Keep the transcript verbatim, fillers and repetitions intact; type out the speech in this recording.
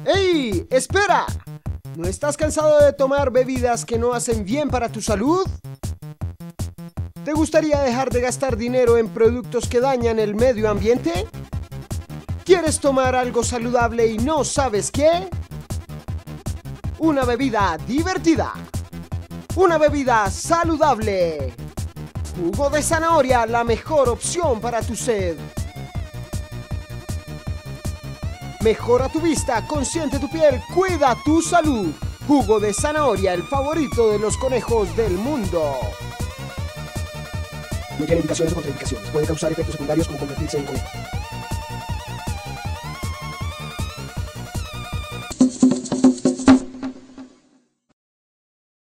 ¡Ey! ¡Espera! ¿No estás cansado de tomar bebidas que no hacen bien para tu salud? ¿Te gustaría dejar de gastar dinero en productos que dañan el medio ambiente? ¿Quieres tomar algo saludable y no sabes qué? Una bebida divertida. Una bebida saludable. Jugo de zanahoria, la mejor opción para tu sed. Mejora tu vista, consiente tu piel, cuida tu salud. Jugo de zanahoria, el favorito de los conejos del mundo. No tiene indicaciones o contraindicaciones. Puede causar efectos secundarios como convertirse en conejo.